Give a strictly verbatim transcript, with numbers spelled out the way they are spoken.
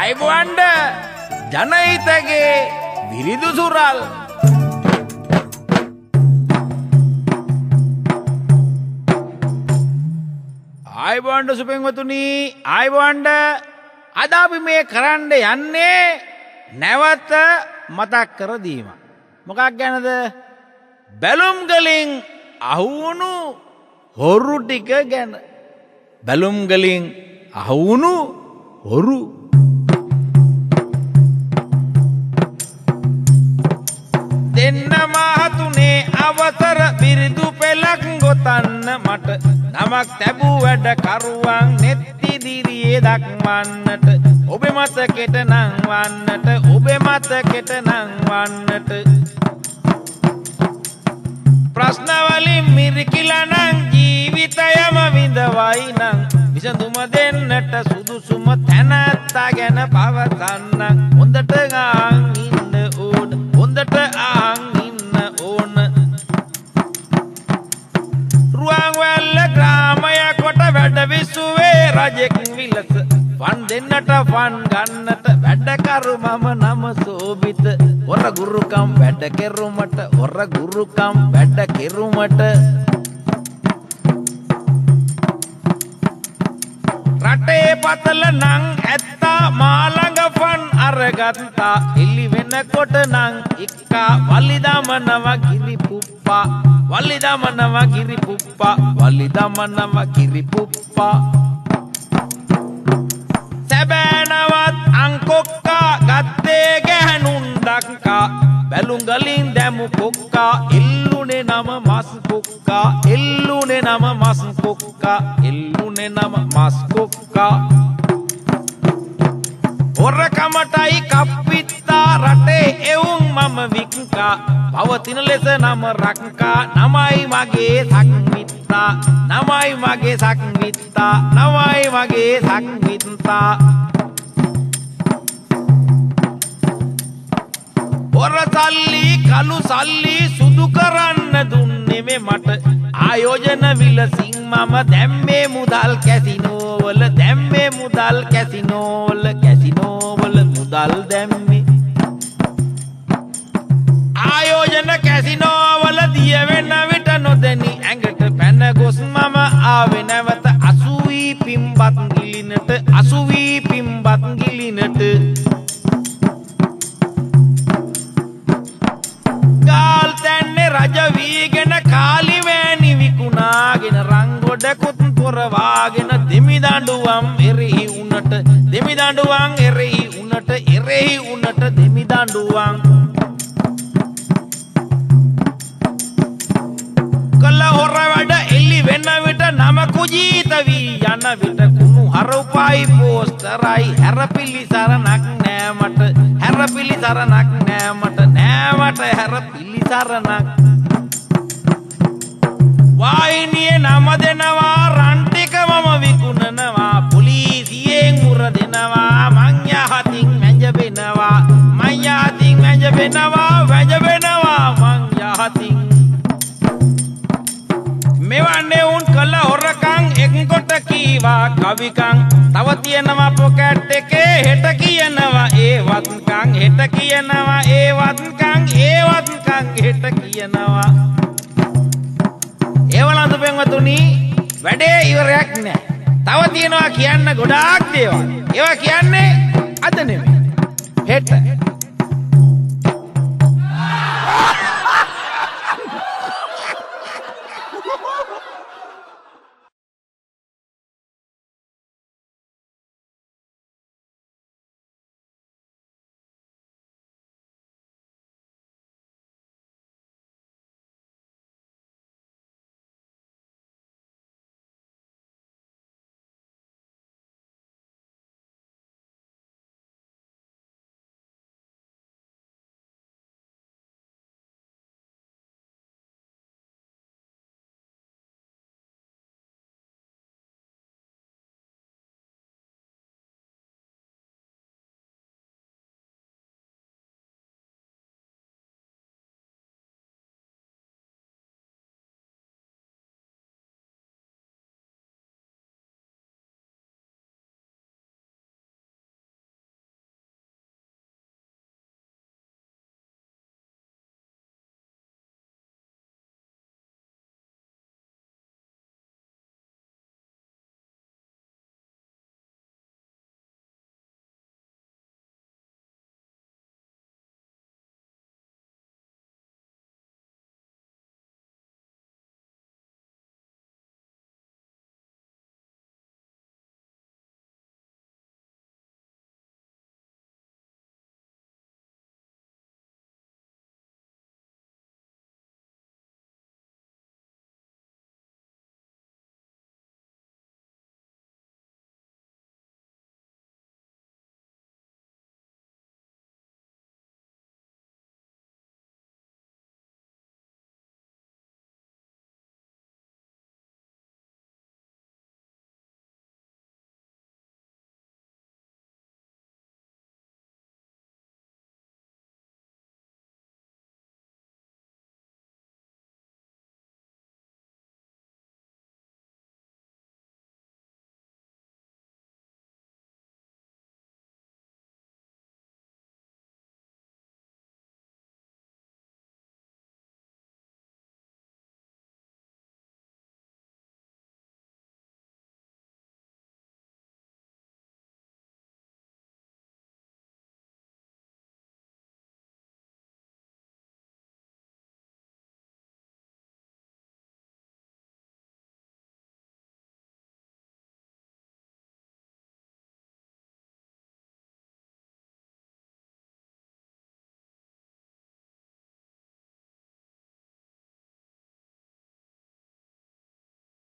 ආයිබෝන්ඩ ජනහිතගේ විරිදු සුරල් ආයිබෝන්ඩ සුපින්වතුනි ආයිබෝන්ඩ අද අපි මේ කරන්න යන්නේ නැවත මතක් කර දීම. මොකක් ගැනද? බැලුම් ගලින් අහුවුණු හොරු ටික ගැන. බැලුම් ගලින් අහුවුණු හොරු. දෙන්න මහතුනේ අවසර බිරිදු පෙලක් ගොතන්න මට නමක් තැබූ වැඩ කරුවන් නෙත්ති දිරියේ දක්වන්නට ඔබේ මතකෙට නම් වන්නට ඔබේ මතකෙට නම් වන්නට ප්‍රශ්න වලින් මිරිකිලා නම් ජීවිතයම විඳවයි නම් විසඳුම දෙන්නට සුදුසුම තැනැත්තා ගැන පවසන්න හොඳට ආන් ඉන්න ඕන හොඳට ආන් ඉන්න ඕන රුවන්වැල්ල ග්‍රාමය කොට වැඩ විසුවේ රජෙක් විලස වන් දෙන්නට වන් ගන්නට වැඩ කරු මම නම සෝබිත හොර ගුරුකම් වැඩ කෙරුමට හොර ගුරුකම් වැඩ කෙරුමට රටේ පතල නං ඇත්තා මාළඟ ෆන් අරගත්තා එලි වෙනකොට නං එක්කා වලි දමනවා ගිරි පුප්පා වලි දමනවා ගිරි පුප්පා වලි දමනවා ගිරි පුප්පා සැබෑනවත් අංකොක්කා ගත්තේ ගැහනුන් දක්කා බැලුම් ගලින් දැමු කොක්කා එල්ලුනේ නම මස් කොක්කා එල්ලුනේ නම මස් කොක්කා එල්ලුනේ නම මස් කොක්කා හොරකමටයි කප්පිත්තා රටේ එවුන් මම වික්කා පවතින ලෙස නම රක්කා නමයි මගේ සක්විත්තා නමයි මගේ සක්විත්තා නමයි මගේ සක්විත්තා හොර සල්ලි කළු සල්ලි සුදු කරන්න දුන්නේ මේ මට ආයෝජන විලසින් මම දැම්මේ මුදල් කැසිනෝවල දැම්මේ මුදල් කැසිනෝවල කැසිනෝවල මුදල් දැම්මේ ආයෝජන කැසිනෝවල දිය වෙන විට නොදෙනි ඇඟට පැන ගොස් මම ආවේ නැවත අසුවී පිම්බත් ගිලිනට අසුවී පිම්බත් ගිලිනට ගාල් තැන්නේ රජ වීගෙන කාලි වෑනි විකුණාගෙන රංගොඩකුත් පොරවාගෙන දෙමි දඬුවම් එරෙහි උනට දෙමි දඬුවම් එරෙහි උනට එරෙහි උනට දෙමි දඬුවම් කළ හොර වැඩ එලි වෙන විට නම කුජීත වී යන විට කුණු හරුපයි පෝස්ටරයි හැරපිලි සරණක් නෑ මට හැරපිලි සරණක් නෑ මට නෑ මට හැරපිලි සරණක් වාහිනියේ නම දෙනවා රන් ටික මම විකුණනවා පොලිසියෙන් මුර දෙනවා මං යහතින් වැජ වෙනවා මං යහතින් වැජ වෙනවා වැජ වෙනවා මං යහතින් මෙවන්නේ උන් කළ හොරකම් එක්කොට කීවා කවිකම් තව තියෙනවා පොකට් එකේ හෙට කියනවා ඒවත් කම් හෙට කියනවා ඒවත් කම් ඒවත් කම් හෙට කියනවා ඒවලඳ පෙන්වතුනි වැඩේ ඉවරයක් නෑ තව තියෙනවා කියන්න ගොඩාක් දේවල් ඒවා කියන්නේ අද නෙමෙයි හෙට